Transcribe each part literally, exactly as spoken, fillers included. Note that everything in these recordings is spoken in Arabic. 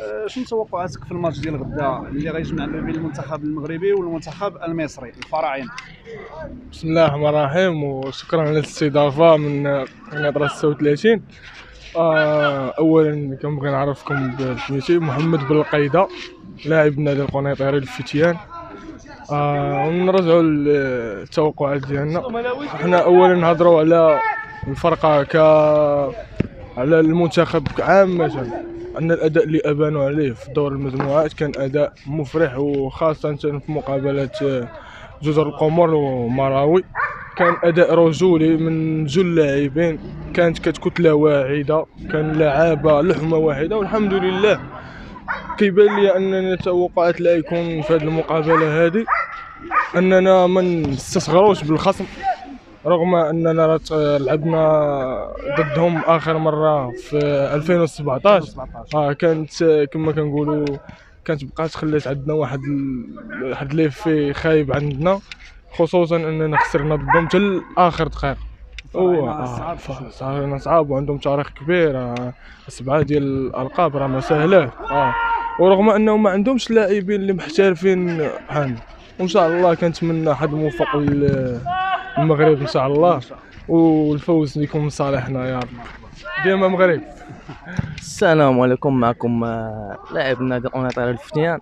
شنو توقعاتك في الماتش ديال غدا اللي غيجمع ما بين المنتخب المغربي والمنتخب المصري الفراعنه؟ بسم الله الرحمن الرحيم، وشكرا على الاستضافه من قناه ستة وثلاثين. آه اولا كنبغي نعرفكم بسميتي محمد بن القيده، لاعب نادي القنيطري الفتيان. آه ونرجعوا للتوقعات ديالنا. حنا اولا نهضروا على الفرقه ك على المنتخب عامه، ان الاداء اللي ابانوا عليه في دور المجموعات كان اداء مفرح، وخاصه في مقابله جزر القمر ومراوي كان اداء رجولي من جل اللاعبين، كانت كتكتله واحده، كان لعابه لحمه واحده. والحمد لله كيبان لي اننا التوقعات لا يكون في هذه المقابله هذه اننا ما نستصغروش بالخصم، رغم اننا لعبنا ضدهم اخر مره في ألفين وسبعطاش. اه كانت كما كنقولوا كانت بقات خلات عندنا واحد ال... واحد ليفي خايب عندنا، خصوصا اننا خسرنا ضدهم حتى لاخر دقيقه. صعاب صعاب صعاب وعندهم تاريخ كبير. آه سبعه ديال الالقاب راه ما سهلاش. اه ورغم انهم ما عندهمش لاعبين اللي محترفين بحالنا، وان شاء الله كنتمنى حظ موفق للمغرب ان شاء الله، والفوز يكون من صالحنا يا رب. ديما مغرب. السلام عليكم، معكم لاعب نادي القنيطري الفتيان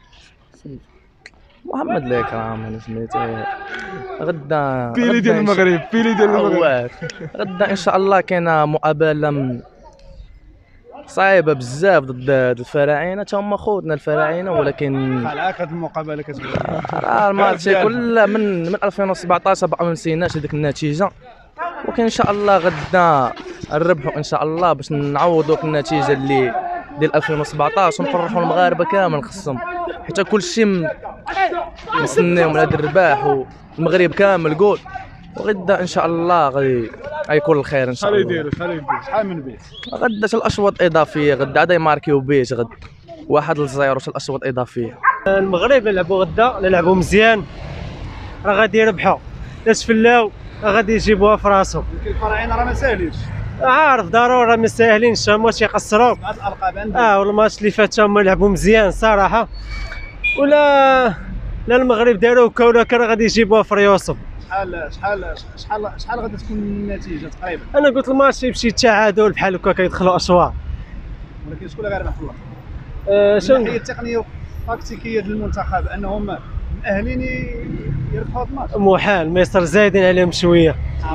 محمد الإكرام. انا سميتو غدا بيلي ديال المغرب، بيلي ديال المغرب. غدا ان شاء الله كاينه مقابله صعيبه بزاف ضد الفراعنه، تا هما خوتنا الفراعنه، ولكن بحال هكا هاد المقابله كتقول اه الماتش كل من من ألفين وسبعطاش باقا ما نسيناش هذيك النتيجه، ولكن ان شاء الله غدا نربحوا ان شاء الله باش نعوضوا النتيجه اللي ديال ألفين وسبعطاش ونفرحوا المغاربه كامل خصهم، حتى كلشي مستنيو من هذا الرباح والمغرب كامل جول. وغدا ان شاء الله غي غيكون الخير ان شاء الله. شحال يديروا شحال يديروا شحال من بيت غدا حتى الاشواط اضافيه، غدا عاد يماركيو بيت غدا واحد لزيرو حتى الاشواط اضافيه. المغرب يلعبوا غدا، يلعبوا مزيان راه غادي يربحوا، لا تفلاو راه غادي يجيبوها في راسهم. يمكن الفراعنه راه ما ساهلينش، عارف ضروري راه ما ساهلينش، هما تيقصروا. سبعه الالقاب عندهم. اه والماتش اللي فات هما لعبوا مزيان صراحه، ولا لا المغرب داروا هكا ولا كان غادي يجيبوها في ريوسهم. شحال شحال شحال شحال غادي تكون النتيجه تقريبا؟ انا قلت الماتش يمشي تعادل بحال هكا كيدخلوا اشواط. ولكن شكون اللي غيربح في الوقت؟ آه من الناحيه التقنيه والتكتيكيه ديال المنتخب انهم مؤهلين يربحوا هذا الماتش؟ محال، مصر زايدين عليهم شويه.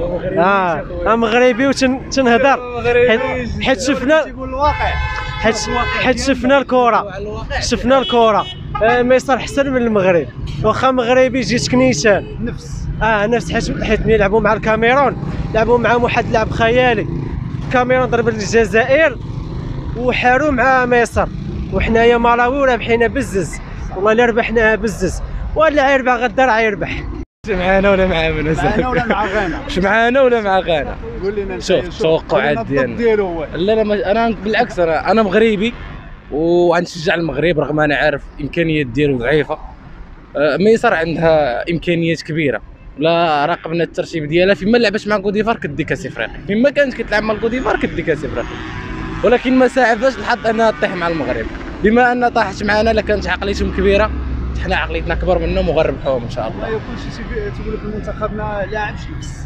اه اه مغربي وتنهضر حيت حيت شفنا تيقول الواقع، حيت حيت شفنا الكره شفنا الكره آه مصر احسن من المغرب، واخا مغربي جيت كنيسان نفس اه نفس حيت حيت ملي لعبوا مع الكاميرون لعبوا معاهم واحد اللعب خيالي. الكاميرون ضرب الجزائر وحاروا مع مصر، وحنايا مالاوي رابحينا بزز، والله الا ربحناها بزز، واللي غيربح غدا راه غيربح. واش معانا ولا مع من؟ معانا ولا مع غانا؟ واش معانا ولا مع غانا؟ قول لنا انت. شوف التوقعات ديالنا. ديالو لا لا ما- انا بالعكس، انا انا مغربي وغنشجع المغرب، رغم انا عارف الامكانيات ديالو ضعيفه. آه، مصر عندها امكانيات كبيره، لا راقبنا الترتيب ديالها، فيما لعبت مع كوديفار كدي كاس افريقيا، فيما كانت كتلعب مع كوديفار كدي كاس افريقيا، ولكن ما ساعدش الحظ انها تطيح مع المغرب. بما انها طاحت معنا، لا كانت عقليتهم كبيره، حنا عقليتنا كبر منهم وغنربحوهم ان شاء الله. والله كلشي تيقول لك المنتخب ما لاعبش نفس.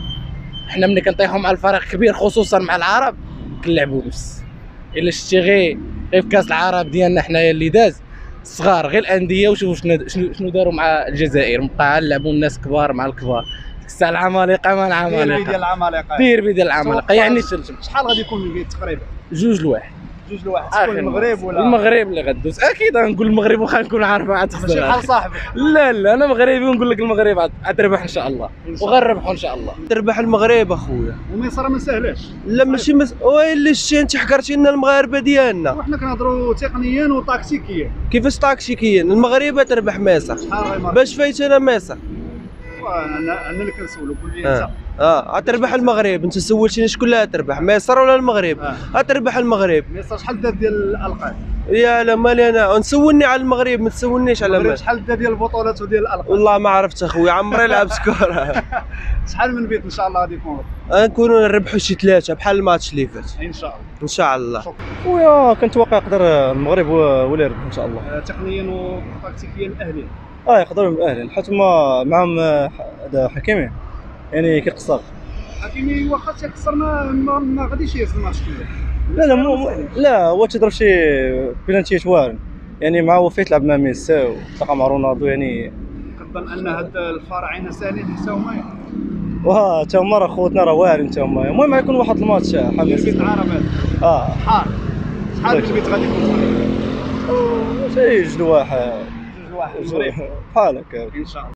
حنا ملي كنطيحوا مع الفريق كبير خصوصا مع العرب كنلعبوا نفس. الا شتي غير غير في كاس العرب ديالنا حنايا اللي داز صغار غير الانديه، وشوفوا شنو شنو شنو داروا مع الجزائر، بقى لعبوا الناس كبار مع الكبار. ديك الساعه العمالقه ما ديربي ديال العمالقه العمالقه، ديربي ديال العمالقه يعني شلشم. شحال غادي يكون البيت تقريبا؟ جوج لواحد. جوج لواحد. تكون المغرب ولا المغرب اللي غدوز؟ اكيد غنقول المغرب، واخا نكون عارفه عاد ماشي تخسر. بحال صاحبك؟ لا لا انا مغربي ونقول لك المغرب عاد غتربح ان شاء الله، وغنربحوا ان شاء الله. تربح المغرب اخويا. ومصر ما ساهلاش. لا ماشي مس... ويلي شتي انت حكرتي لنا المغاربه ديالنا. وحنا كنهضروا تقنيا وتكتيكيا. كيفاش تاكتيكيا المغاربه تربح مصر؟ شحال غيمارك؟ باش فايتنا مصر. انا انا اللي كنسولك، قول لي اه انت. اه غتربح المغرب. انت سولتيني شكون اللي غتربح، مصر ولا المغرب؟ آه. غتربح المغرب. مصر شحال دار ديال الالقاب؟ يا لا مالي انا نسولني على المغرب ما تسولنيش على المغرب مالي. شحال دا ديال البطولات وديال الالقاب؟ والله ما عرفت اخويا عمري لعبت كره. شحال من بيت ان شاء الله غادي يكون؟ غنكونوا نربحوا شي ثلاثه بحال الماتش اللي فات ان شاء الله. ان شاء الله. خويا كنتوقع يقدر المغرب هو اللي يربح ان شاء الله. آه، تقنيا وتكتيكيا الاهلي اه يقدروا الاهلي حيت هما معاهم هذا حكيمي يعني كيقصر. حكيمي واخا تيخسر ما ما ما غاديش يهز الماتش كله. لا لا مو لا هو تيضرب شي بلانتيات واعرين يعني مع هو فيه تلعب مع ميسي وتلقى مع رونالدو يعني. كنظن ان هاد الفرعين ساهلين حتى هما واه تا هما راه خوتنا راه واعرين تا هما. المهم غيكون واحد الماتش حماس. البيت عارف هذا اه حار. شحال من البيت غادي يكون؟ شي جوج واحد جوج واحد المغرب بحال هكا ان شاء الله.